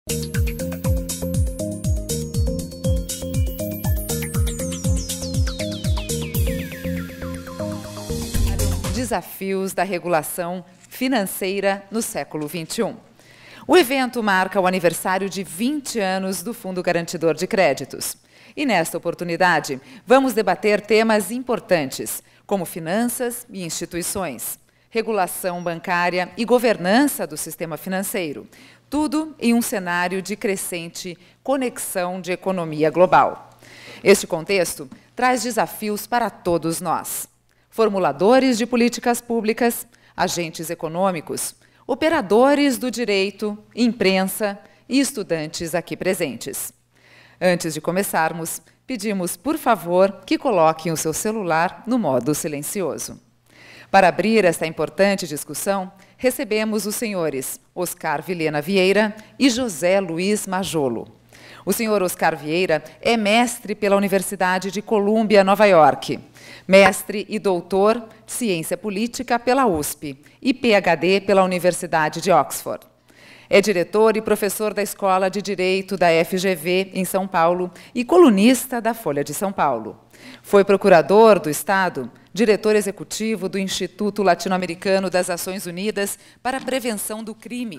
Desafios da regulação financeira no século XXI. O evento marca o aniversário de 20 anos do Fundo Garantidor de Créditos. E, nesta oportunidade, vamos debater temas importantes, como finanças e instituições, regulação bancária e governança do sistema financeiro, tudo em um cenário de crescente conexão de economia global. Este contexto traz desafios para todos nós. Formuladores de políticas públicas, agentes econômicos, operadores do direito, imprensa e estudantes aqui presentes. Antes de começarmos, pedimos, por favor, que coloquem o seu celular no modo silencioso. Para abrir esta importante discussão, recebemos os senhores Oscar Vilhena Vieira e José Luiz Majolo. O senhor Oscar Vieira é mestre pela Universidade de Colômbia, Nova York, mestre e doutor de Ciência Política pela USP e PhD pela Universidade de Oxford. É diretor e professor da Escola de Direito da FGV, em São Paulo, e colunista da Folha de São Paulo. Foi procurador do Estado, diretor executivo do Instituto Latino-Americano das Nações Unidas para a Prevenção do Crime,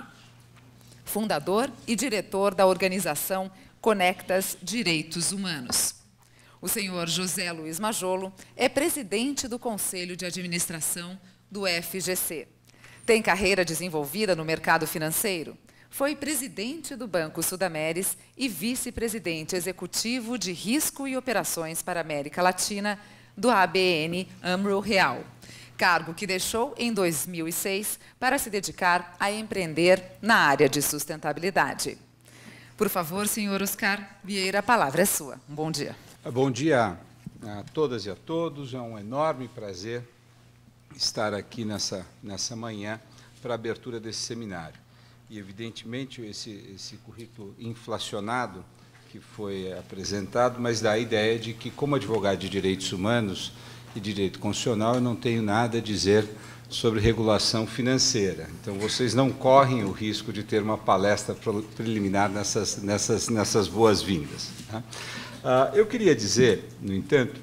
fundador e diretor da organização Conectas Direitos Humanos. O senhor José Luiz Majolo é presidente do Conselho de Administração do FGC. Tem carreira desenvolvida no mercado financeiro. Foi presidente do Banco Sudameris e vice-presidente executivo de Risco e Operações para a América Latina do ABN AMRO Real, cargo que deixou em 2006 para se dedicar a empreender na área de sustentabilidade. Por favor, senhor Oscar Vieira, a palavra é sua. Um bom dia. Bom dia a todas e a todos. É um enorme prazer estar aqui nessa manhã para a abertura desse seminário. E, evidentemente, esse currículo inflacionado que foi apresentado, mas dá a ideia de que, como advogado de direitos humanos e direito constitucional, eu não tenho nada a dizer sobre regulação financeira. Então, vocês não correm o risco de ter uma palestra preliminar nessas boas-vindas. Tá? Eu queria dizer, no entanto,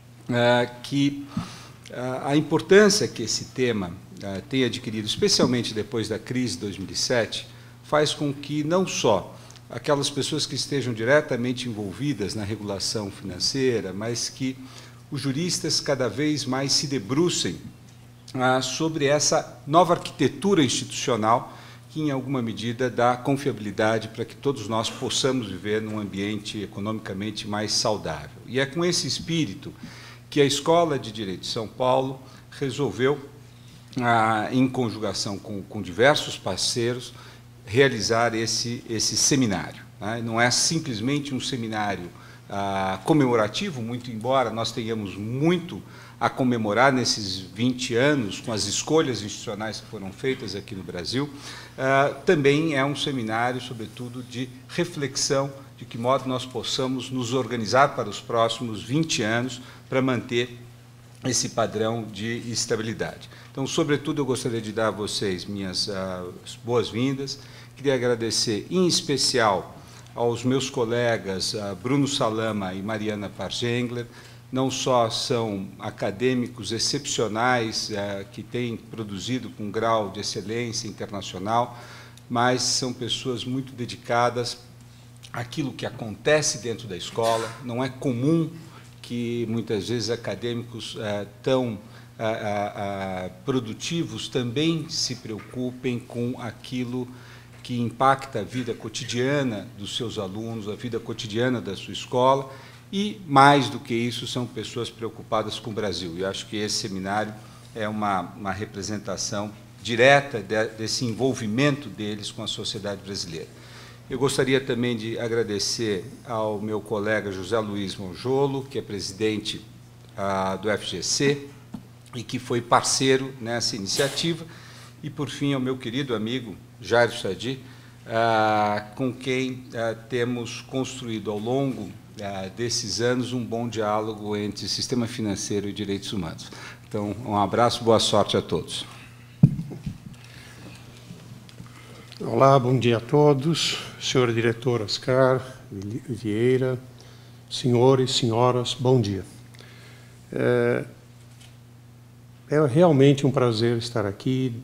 que a importância que esse tema tem adquirido, especialmente depois da crise de 2007, faz com que não só aquelas pessoas que estejam diretamente envolvidas na regulação financeira, mas que os juristas cada vez mais se debrucem sobre essa nova arquitetura institucional que, em alguma medida, dá confiabilidade para que todos nós possamos viver num ambiente economicamente mais saudável. E é com esse espírito que a Escola de Direito de São Paulo resolveu, em conjugação com diversos parceiros, realizar esse seminário. Não é simplesmente um seminário comemorativo, muito embora nós tenhamos muito a comemorar nesses 20 anos com as escolhas institucionais que foram feitas aqui no Brasil, também é um seminário, sobretudo, de reflexão de que modo nós possamos nos organizar para os próximos 20 anos para manter esse padrão de estabilidade. Então, sobretudo, eu gostaria de dar a vocês minhas boas-vindas. Queria agradecer, em especial, aos meus colegas Bruno Salama e Mariana Pargengler. Não só são acadêmicos excepcionais que têm produzido com um grau de excelência internacional, mas são pessoas muito dedicadas àquilo que acontece dentro da escola. Não é comum que, muitas vezes, acadêmicos tão produtivos também se preocupem com aquilo que impacta a vida cotidiana dos seus alunos, a vida cotidiana da sua escola, e, mais do que isso, são pessoas preocupadas com o Brasil. E acho que esse seminário é uma representação direta desse envolvimento deles com a sociedade brasileira. Eu gostaria também de agradecer ao meu colega José Luiz Majolo, que é presidente do FGC e que foi parceiro nessa iniciativa, e, por fim, ao meu querido amigo Jair Sadi, com quem temos construído ao longo desses anos um bom diálogo entre sistema financeiro e direitos humanos. Então, um abraço, boa sorte a todos. Olá, bom dia a todos. Senhor diretor Oscar Vieira, senhores, senhoras, bom dia. É realmente um prazer estar aqui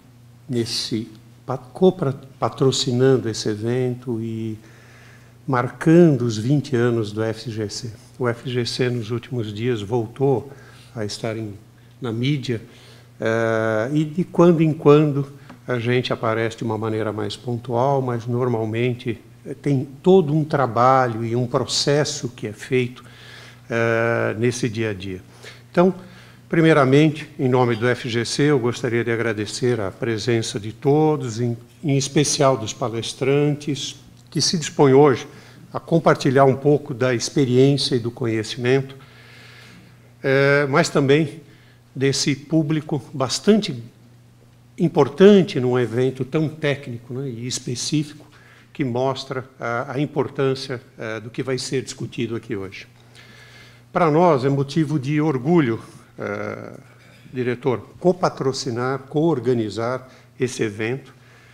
patrocinando esse evento e marcando os 20 anos do FGC. O FGC, nos últimos dias, voltou a estar na mídia e, de quando em quando, a gente aparece de uma maneira mais pontual, mas, normalmente, tem todo um trabalho e um processo que é feito nesse dia a dia. Então, primeiramente, em nome do FGC, eu gostaria de agradecer a presença de todos, em especial dos palestrantes, que se dispõem hoje a compartilhar um pouco da experiência e do conhecimento, mas também desse público bastante importante num evento tão técnico, né, e específico, que mostra a importância do que vai ser discutido aqui hoje. Para nós é motivo de orgulho, diretor, copatrocinar, coorganizar esse evento,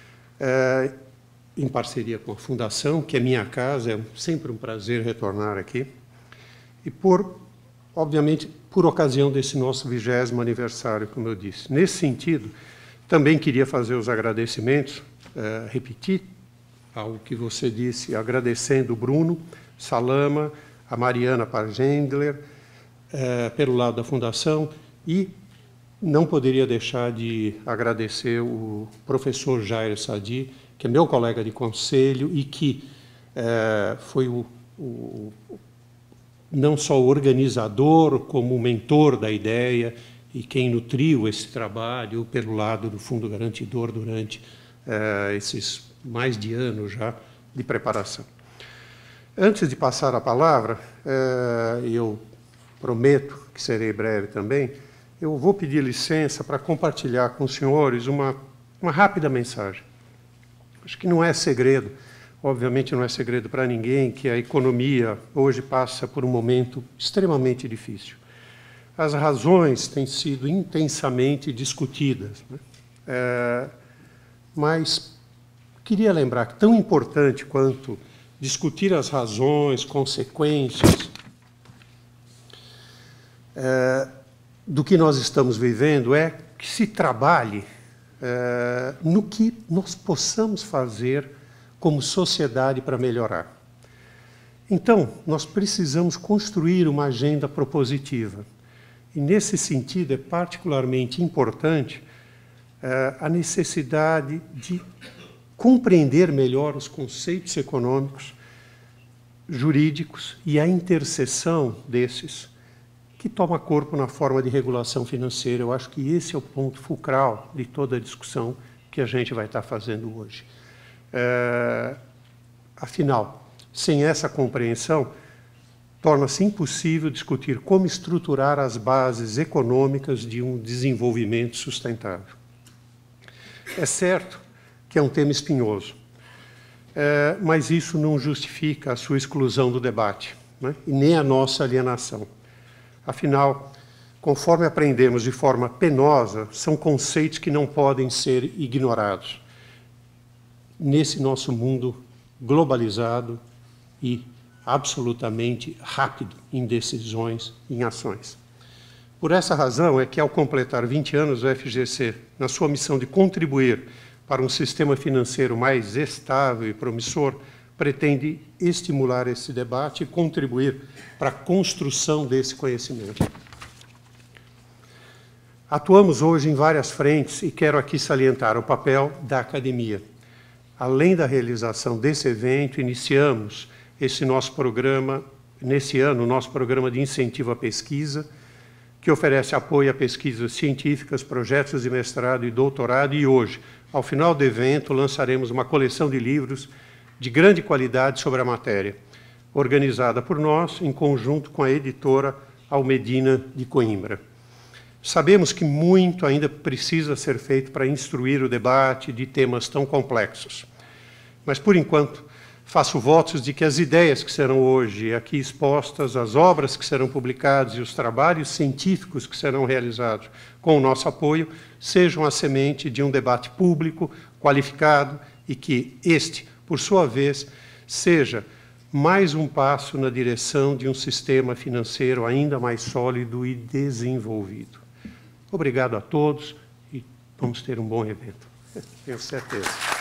em parceria com a Fundação, que é minha casa, é sempre um prazer retornar aqui, e, obviamente, por ocasião desse nosso 20º aniversário, como eu disse. Nesse sentido, também queria fazer os agradecimentos, repetir ao que você disse, agradecendo o Bruno Salama, a Mariana Pargendler, pelo lado da Fundação, e não poderia deixar de agradecer o professor Jair Sadi, que é meu colega de conselho e que foi não só o organizador, como o mentor da ideia, e quem nutriu esse trabalho pelo lado do Fundo Garantidor durante esses mais de anos já de preparação. Antes de passar a palavra, eu prometo que serei breve também, eu vou pedir licença para compartilhar com os senhores uma rápida mensagem. Acho que não é segredo, obviamente não é segredo para ninguém, que a economia hoje passa por um momento extremamente difícil. As razões têm sido intensamente discutidas, né? Mas queria lembrar que tão importante quanto discutir as razões, consequências do que nós estamos vivendo é que se trabalhe no que nós possamos fazer como sociedade para melhorar. Então, nós precisamos construir uma agenda propositiva. E, nesse sentido, é particularmente importante a necessidade de compreender melhor os conceitos econômicos, jurídicos e a interseção desses, que toma corpo na forma de regulação financeira. Eu acho que esse é o ponto fulcral de toda a discussão que a gente vai estar fazendo hoje. Afinal, sem essa compreensão, torna-se impossível discutir como estruturar as bases econômicas de um desenvolvimento sustentável. É certo que é um tema espinhoso, mas isso não justifica a sua exclusão do debate, né, e nem a nossa alienação. Afinal, conforme aprendemos de forma penosa, são conceitos que não podem ser ignorados nesse nosso mundo globalizado e absolutamente rápido em decisões e em ações. Por essa razão é que, ao completar 20 anos, o FGC, na sua missão de contribuir para um sistema financeiro mais estável e promissor, pretende estimular esse debate e contribuir para a construção desse conhecimento. Atuamos hoje em várias frentes e quero aqui salientar o papel da academia. Além da realização desse evento, iniciamos esse nosso programa, nesse ano, o nosso programa de incentivo à pesquisa, que oferece apoio a pesquisas científicas, projetos de mestrado e doutorado, e hoje, ao final do evento, lançaremos uma coleção de livros de grande qualidade sobre a matéria, organizada por nós, em conjunto com a editora Almedina de Coimbra. Sabemos que muito ainda precisa ser feito para instruir o debate de temas tão complexos, mas, por enquanto, faço votos de que as ideias que serão hoje aqui expostas, as obras que serão publicadas e os trabalhos científicos que serão realizados com o nosso apoio sejam a semente de um debate público, qualificado e que este, por sua vez, seja mais um passo na direção de um sistema financeiro ainda mais sólido e desenvolvido. Obrigado a todos e vamos ter um bom evento. Tenho certeza.